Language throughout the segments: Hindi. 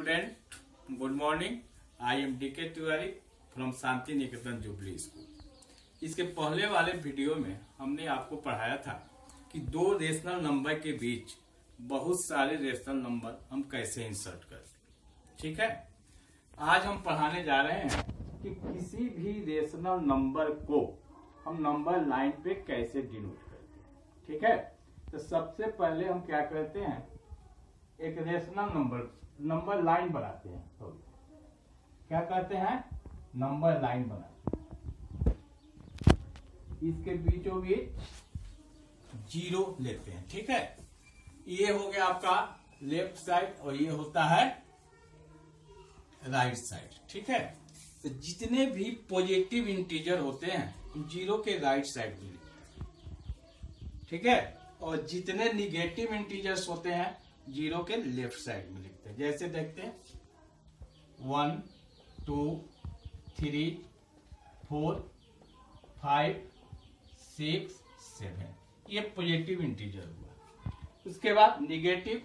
student, good morning. I am DK Tiwari from Shanti Niketan jubilee school. इसके पहले वाले वीडियो में हमने आपको पढ़ाया था कि दो रेशनल नंबर के बीच बहुत सारे रेशनल नंबर हम कैसे इंसर्ट करते। ठीक है, आज हम पढ़ाने जा रहे हैं कि किसी भी रेशनल नंबर को हम नंबर लाइन पे कैसे डिनोट करते हैं। ठीक है, तो सबसे पहले हम क्या करते हैं, एक रेशनल नंबर लाइन बनाते हैं। सॉरी, क्या करते हैं, नंबर लाइन बनाते हैं। इसके बीचों बीच जीरो लेते हैं। ठीक है, ये हो गया आपका लेफ्ट साइड और ये होता है राइट साइड। ठीक है, तो जितने भी पॉजिटिव इंटीजर होते हैं जीरो के राइट साइड में लिखते हैं। ठीक है, और जितने निगेटिव इंटीजर्स होते हैं जीरो के लेफ्ट साइड में लिखते हैं। जैसे देखते हैं 1 2 3 4 5 6 7, ये पॉजिटिव इंटीजर हुआ। उसके बाद निगेटिव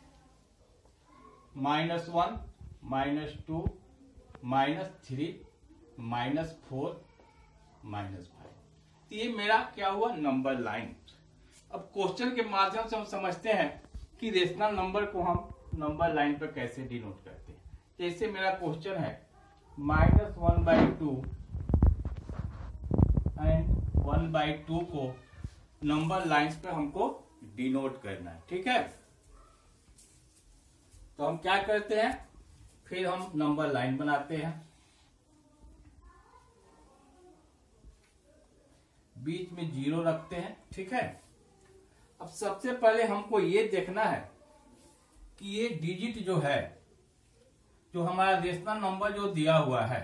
-1 -2 -3 -4 -5, तो ये मेरा क्या हुआ, नंबर लाइन। अब क्वेश्चन के माध्यम से हम समझते हैं कि रेशनल नंबर को हम नंबर लाइन पर कैसे डिनोट करते हैं। जैसे मेरा क्वेश्चन है -1/2 एंड 1/2 को नंबर लाइन पे हमको डिनोट करना है। ठीक है, तो हम क्या करते हैं, फिर हम नंबर लाइन बनाते हैं, बीच में जीरो रखते हैं। ठीक है, अब सबसे पहले हमको ये देखना है कि ये डिजिट जो है, जो हमारा रेशनल नंबर जो दिया हुआ है,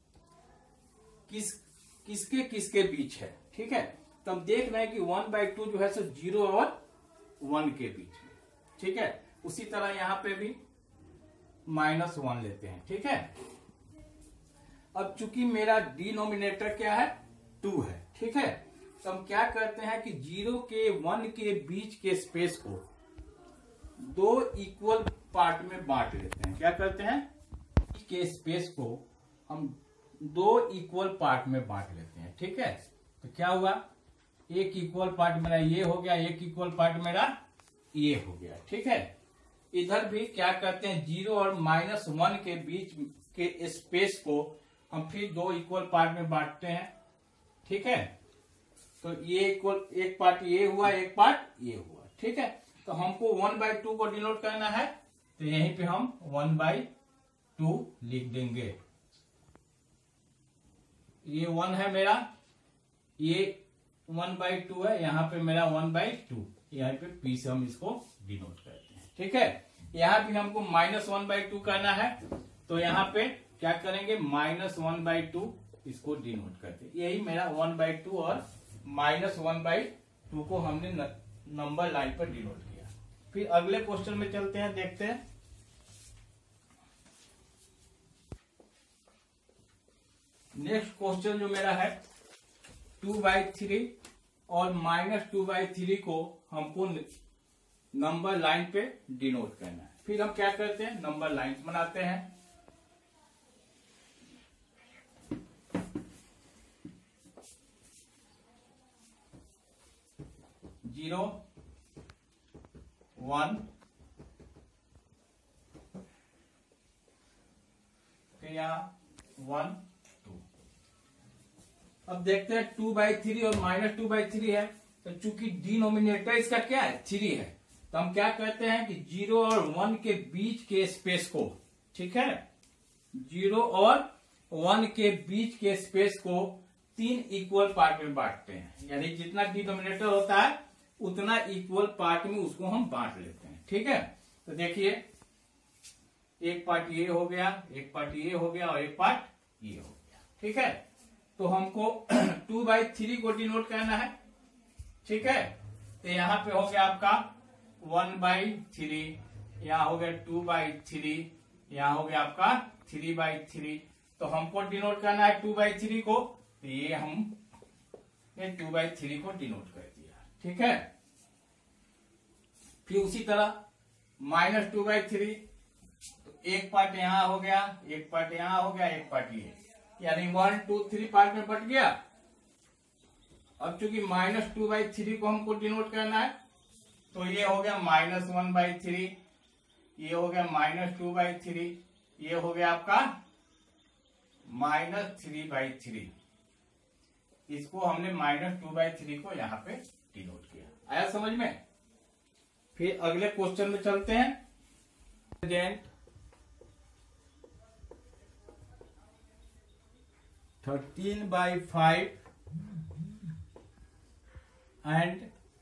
किसके किसके बीच है। ठीक है, तो हम देख रहे हैं कि 1/2 जो है सो 0 और 1 के बीच में। ठीक है, उसी तरह यहां पे भी -1 लेते हैं। ठीक है, अब चूंकि मेरा डिनोमिनेटर क्या है, 2 है। ठीक है, तो हम क्या करते हैं कि 0 के 1 के बीच के स्पेस को दो इक्वल पार्ट में बांट लेते हैं। क्या करते हैं के स्पेस को हम दो इक्वल पार्ट में बांट लेते हैं। ठीक है, तो क्या हुआ, एक इक्वल पार्ट मेरा ये हो गया, एक इक्वल पार्ट मेरा ये हो गया। ठीक है, इधर भी क्या करते हैं, 0 और -1 के बीच के स्पेस को हम फिर दो इक्वल पार्ट में बांटते हैं। ठीक है, तो ये इक्वल, एक पार्ट ये हुआ, एक पार्ट ये हुआ। ठीक है, तो हमको 1/2 को डिनोट करना है, तो यहीं पे हम 1/2 लिख देंगे। ये 1 है मेरा, ये 1/2 है, यहां पे मेरा 1/2, यहाँ पे पी से हम इसको डिनोट करते हैं। ठीक है, यहाँ भी हमको -1/2 करना है, तो यहाँ पे क्या करेंगे, -1/2 इसको डिनोट करते हैं। यही मेरा 1/2 और -1/2 को हमने नंबर लाइन पर डिनोट किया। फिर अगले क्वेश्चन में चलते हैं, देखते हैं। नेक्स्ट क्वेश्चन जो मेरा है 2/3 और -2/3 को हमको नंबर लाइन पे डिनोट करना है। फिर हम क्या करते हैं, नंबर लाइन बनाते हैं। जीरो 1, फिर यहाँ 1 2। अब देखते हैं 2/3 और -2/3 है, तो चूंकि डिनोमिनेटर इसका क्या है, 3 है, तो हम क्या करते हैं कि 0 और 1 के बीच के स्पेस को, ठीक है, 0 और 1 के बीच के स्पेस को 3 इक्वल पार्ट में बांटते हैं। यानी जितना डिनोमिनेटर होता है उतना इक्वल पार्ट में उसको हम बांट लेते हैं। ठीक है, तो देखिए एक पार्ट ये हो गया, एक पार्ट ये हो गया और एक पार्ट ये हो गया। ठीक है, तो हमको 2/3 को डिनोट करना है। ठीक है, तो यहाँ पे हो गया आपका 1/3, यहाँ हो गया 2/3, यहाँ हो गया आपका 3/3। तो हमको डिनोट करना है 2/3 को, तो ये हम 2/3 को डिनोट कर दिया। ठीक है, फिर उसी तरह -2/3, तो एक पार्ट यहाँ हो गया, एक पार्ट यहाँ हो गया, एक पार्ट ये, यानी 1 2 3 पार्ट में बट गया। अब चूंकि -2/3 को हमको डिनोट करना है, तो ये हो गया -1/3, ये हो गया -2/3, ये हो गया आपका -3/3। इसको हमने -2/3 को यहाँ पे डिनोट किया। आया समझ में? फिर अगले क्वेश्चन में चलते हैं। 13/5 and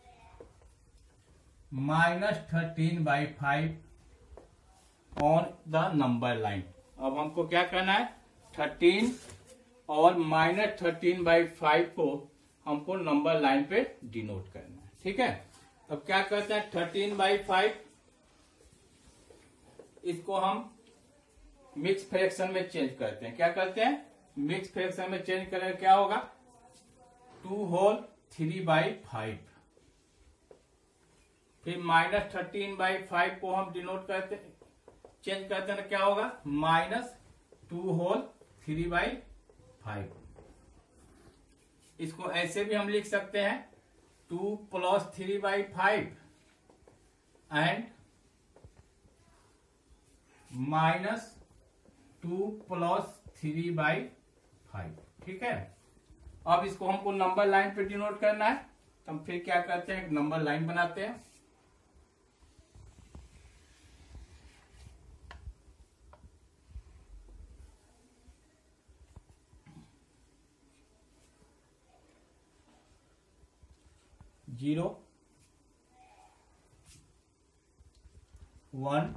-13/5 on the number line. अब हमको क्या करना है, 13 और -13/5 को हमको नंबर लाइन पे डिनोट करना है। ठीक है, अब क्या करते हैं, 13/5 इसको हम मिक्स फ्रैक्शन में चेंज करते हैं। क्या करते हैं, मिक्स फ्रैक्शन में चेंज करेंगे, क्या होगा 2 होल 3/5। फिर -13/5 को हम डिनोट करते चेंज करते हैं, क्या होगा -2 होल 3/5। इसको ऐसे भी हम लिख सकते हैं 2 + 3/5 एंड -2 + 3/5। ठीक है, अब इसको हमको नंबर लाइन पे डिनोट करना है, तो हम फिर क्या करते हैं, एक नंबर लाइन बनाते हैं। जीरो 1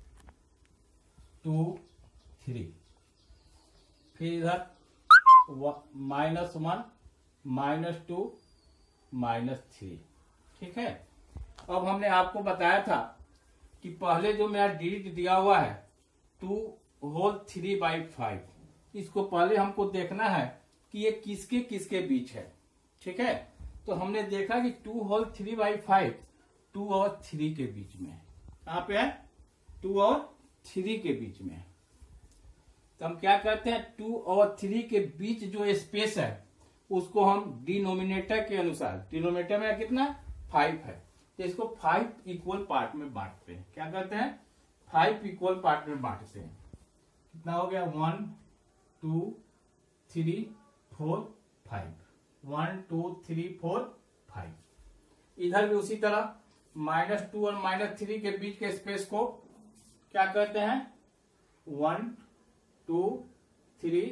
2 3, फिर इधर -1 -2 -3। ठीक है, अब हमने आपको बताया था कि पहले जो मेरा डिजिट दिया हुआ है 2 होल 3/5, इसको पहले हमको देखना है कि ये किसके किसके बीच है। ठीक है, तो हमने देखा कि 2 होल 3/5 2 और 3 के बीच में है। कहां पे है, 2 और 3 के बीच में है। तो हम क्या करते हैं, 2 और 3 के बीच जो स्पेस है उसको हम डिनोमिनेटर के अनुसार, डिनोमिनेटर में कितना 5 है, तो इसको 5 इक्वल पार्ट में बांटते हैं। क्या करते हैं, 5 इक्वल पार्ट में बांटते हैं। कितना हो गया 1 2 3 4 5, 1 2 3 4 5। इधर भी उसी तरह -2 और -3 के बीच के स्पेस को क्या करते हैं 1 2 3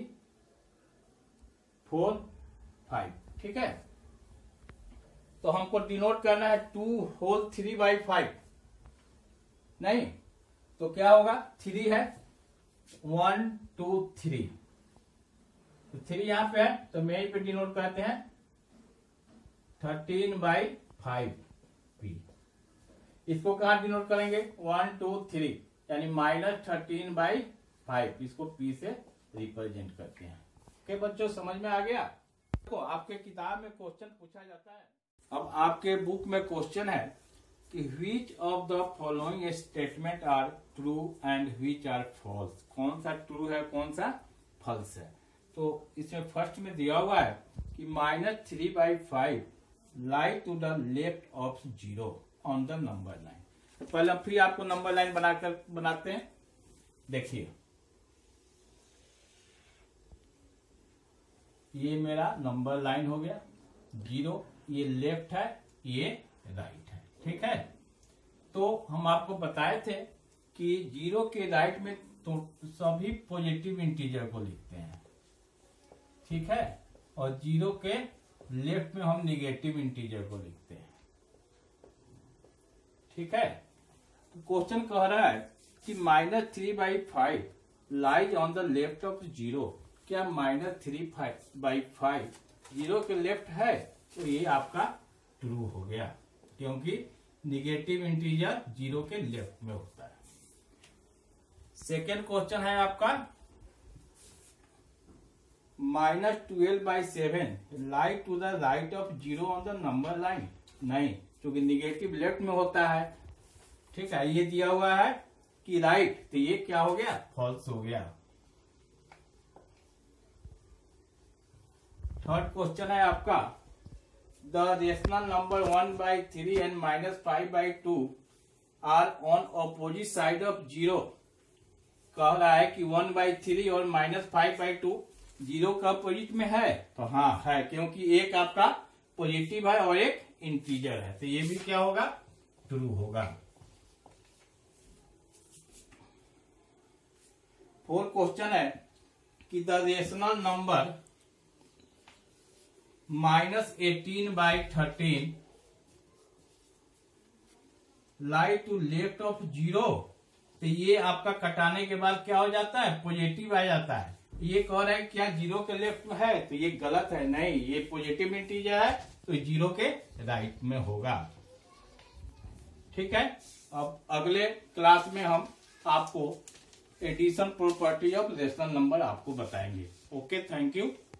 4 5। ठीक है, तो हमको डिनोट करना है 2 होल 3/5, नहीं तो क्या होगा 3 है 1 2 3, तो 3 यहां पे है, तो मैं पे डिनोट करते हैं 13/5 p। इसको कहां डिनोट करेंगे 1 2 3, यानी -13/5, इसको p से रिप्रेजेंट करते हैं। ओके बच्चों, समझ में आ गया? देखो आपके किताब में क्वेश्चन पूछा जाता है। अब आपके बुक में क्वेश्चन है कि which of the following statement are true and which are false. कौन सा ट्रू है, कौन सा फॉल्स है। तो इसमें फर्स्ट में दिया हुआ है कि -3/5 lie to the left of 0 on the number line. तो पहले फिर आपको नंबर लाइन बनाते हैं। देखिए ये मेरा नंबर लाइन हो गया 0, ये लेफ्ट है, ये राइट है। ठीक है, तो हम आपको बताए थे कि 0 के राइट में तो सभी पॉजिटिव इंटीजर को लिखते हैं। ठीक है, और 0 के लेफ्ट में हम निगेटिव इंटीजर को लिखते हैं। ठीक है, तो क्वेश्चन कह रहा है कि -3/5 lies on the left of 0। क्या -3/5 0 के लेफ्ट है, तो ये आपका ट्रू हो गया, क्योंकि निगेटिव इंटीजर 0 के लेफ्ट में होता है। सेकेंड क्वेश्चन है आपका -12/7 lie to the right of 0 on the number line. नहीं, क्योंकि निगेटिव लेफ्ट में होता है। ठीक है, ये दिया हुआ है कि राइट, तो ये क्या हो गया, फॉल्स हो गया। थर्ड क्वेश्चन है आपका, the rational number 1/3 and -5/2 are on opposite side of 0। कह रहा है कि 1/3 और -5/2 जीरो का अपोजिट में है, तो हाँ है, क्योंकि एक आपका पॉजिटिव है और एक इंटीजर है, तो ये भी क्या होगा, ट्रू होगा। फोर्थ क्वेश्चन है कि the rational number -18/13 lie to left of 0। तो ये आपका कटाने के बाद क्या हो जाता है, पॉजिटिव आ जाता है। ये कह रहा है क्या जीरो के लेफ्ट में है, तो ये गलत है, नहीं, ये पॉजिटिव इंटीजर है तो जीरो के राइट में होगा। ठीक है, अब अगले क्लास में हम आपको addition property of rational number आपको बताएंगे। Okay, thank you.